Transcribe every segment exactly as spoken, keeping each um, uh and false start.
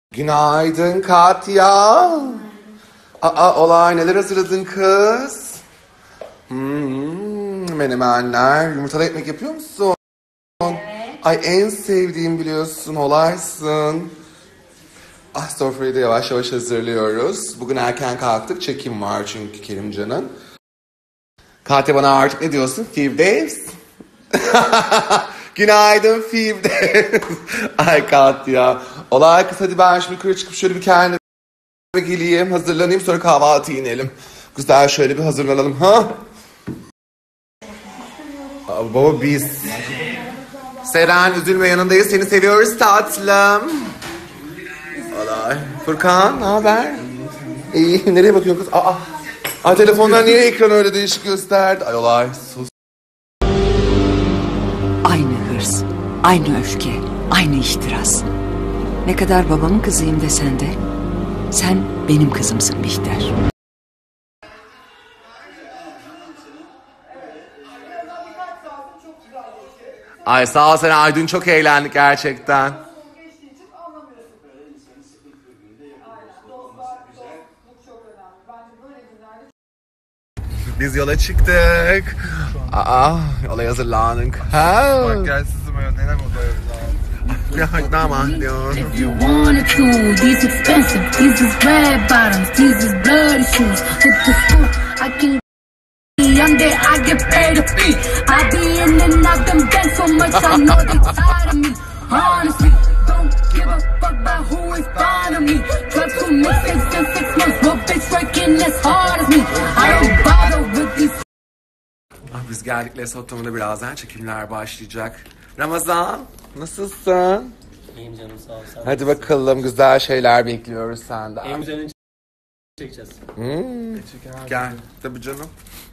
Günaydın Katya. Aa, olay neler hazırladın kız? Hmm, menemenler. Yumurtalı ekmek yapıyor musun? Evet. Ay en sevdiğim biliyorsun olaysın. Ah, sofrayı da yavaş yavaş hazırlıyoruz. Bugün erken kalktık. Çekim var çünkü Kerimcan'ın. Katya bana artık ne diyorsun? Firdevs. Günaydın Firdevs. Ay Katya. Olay kız, hadi ben şimdi yukarı çıkıp şöyle bir kendime geleyim. Hazırlanayım, sonra kahvaltı inelim. Güzel şöyle bir hazırlanalım ha. Aa, baba biz. Seren üzülme, yanındayız. Seni seviyoruz tatlım. Olay. Furkan ne haber? İyi. Nereye bakıyorsun kız? Aa. Aa, telefonlar niye ekran öyle değişik gösterdi? Ay olay sus. Aynı hırs, aynı öfke, aynı ihtiras. Ne kadar babamın kızıyım desen de sen benim kızımsın Bihter. Ay sağ ol Seren. Ay dün çok eğlendik gerçekten. Biz yola çıktık. Aa, yola hazırlandık. Ha. Makyajsızım ya, neler odaya Ya tamam diyor. If you wanna choose, these expensive, these is red bottoms, these is bloody shoes. Hit the school, I can I'm there, I get paid a fee. I be in and out them banks so much, I know they tired of me. Honestly, don't give a fuck about who is fond of me. Drop two mixtapes in six months, no bitch working as hard as me. I don't bother with these. Ah, biz geldik Lesotho'da, birazdan çekimler başlayacak. Ramazan, nasılsın? İyiyim canım, sağ ol. Sen Hadi bakalım, güzel şeyler bekliyoruz senden. en güzelini çekeceğiz. Hmm. Gel. Tabii canım.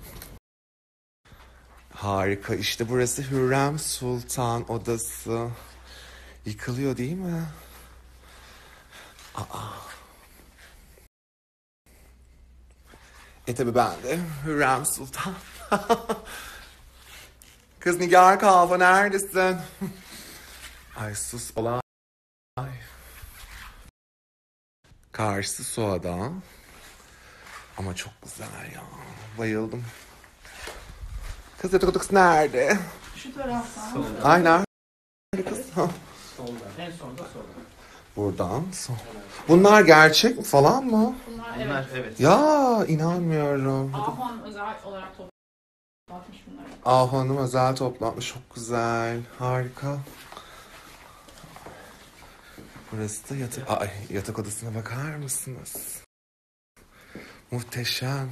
Harika. İşte burası Hürrem Sultan odası. Yıkılıyor değil mi? Aa. E tabii ben de Hürrem Sultan. Kız Nigar Kalfa neredesin? Ay sus olay. Karşısı Suada. Ama çok güzel ya. Bayıldım. Kız yatak odası nerede? Şu taraftan. Ay nerede kız? Ha. Solda. En sonda solda. Buradan. son- Bunlar gerçek mi falan mı? Bunlar Bunlar evet. evet. Ya inanmıyorum. Ahon özel olarak toplatmış bunları. Ah Hanım özel toplatmış. Çok güzel. Harika. Burası da yatak... Ay, yatak odasına bakar mısınız? Muhteşem.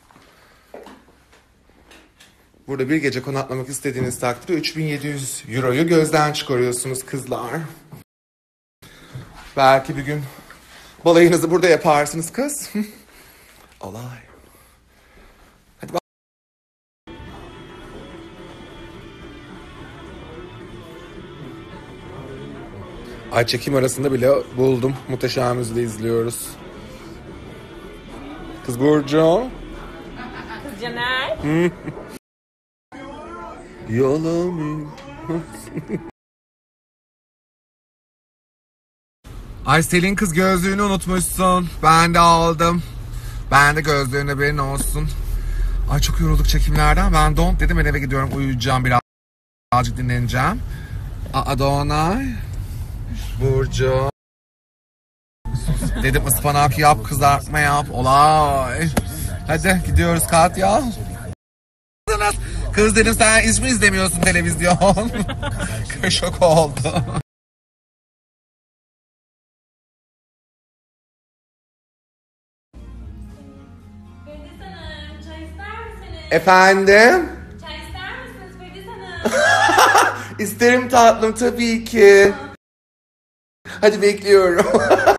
Burada bir gece konaklamak istediğiniz takdirde üç bin yedi yüz euroyu gözden çıkarıyorsunuz kızlar. Belki bir gün balayınızı burada yaparsınız kız. Olay. Hadi bak. Ay çekim arasında bile buldum. Muhteşem Yüzyıl'ı izliyoruz. Kız Burcu. Kız Caner. Yolum. Ay Selin kız, gözlüğünü unutmuşsun. Ben de aldım. Ben de gözlüğün haberin olsun. Ay çok yorulduk çekimlerden. Ben don't dedim, ben eve gidiyorum, uyuyacağım biraz. Birazcık dinleneceğim. Aa Doğanay. Burcu. Dedim ıspanak yap, kızartma yap. Olay. Hadi gidiyoruz Katya. Kız dedim, sen hiç mi izlemiyorsun televizyon? Şok oldu. Fediz Hanım, çay ister misiniz? Efendim? Çay ister misiniz Fediz Hanım? İsterim tatlım, tabii ki. Hadi bekliyorum.